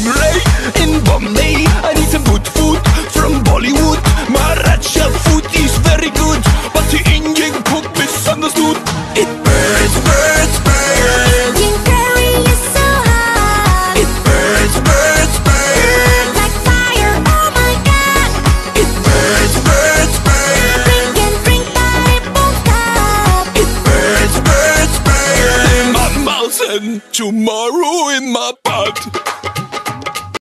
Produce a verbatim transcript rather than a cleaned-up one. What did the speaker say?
Ray in Bombay. I need some good food from Bollywood. Maharaja food is very good, but the Indian cook misunderstood. It burns, burns, burns. Indian curry is so hot. It burns, burns, burns. Like fire, oh my god. It burns, burns, burns. Drink and drink, but it won't stop. It burns, burns, burns. In my mouth and to my